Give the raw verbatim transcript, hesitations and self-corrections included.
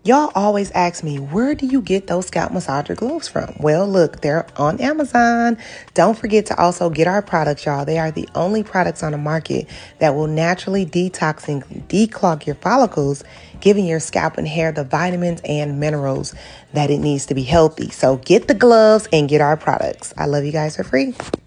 Y'all always ask me, where do you get those scalp massager gloves from? Well, look, they're on Amazon. Don't forget to also get our products, y'all. They are the only products on the market that will naturally detox and declog your follicles, giving your scalp and hair the vitamins and minerals that it needs to be healthy. So get the gloves and get our products. I love you guys for free.